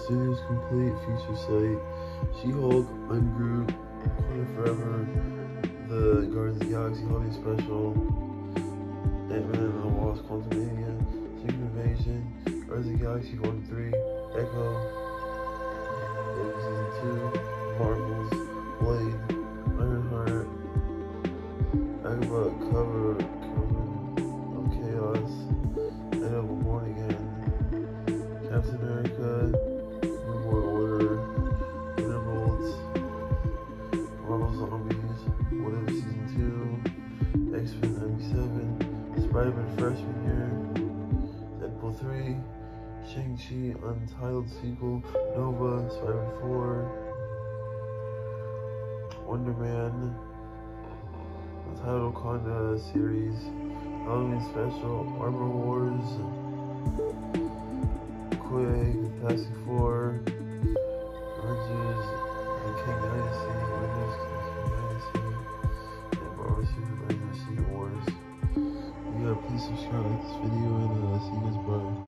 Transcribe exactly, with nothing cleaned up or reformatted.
Series Complete Feature Slate, She-Hulk, I'm Groot, Wakanda Forever, the Guardians of the Galaxy Holiday Special, Ant-Man and the Wasp Quantumania, Secret Invasion, Guardians of the Galaxy Volume three, Echo, Echo Season two, Marvels, Blade, Ironheart, Agatha cover, cover of Chaos, End of Born Again, Captain America, New World Order, Thunderbolts, Marvel Zombies, Whatever Season two, X-Men ninety-seven, Spider-Man Freshman Year, Deadpool three, Shang-Chi Untitled Sequel, Nova, Spider-Man four, Wonder Man, Untitled Wakanda Series, Halloween Special, Armor Wars, Quake, Fantastic Four,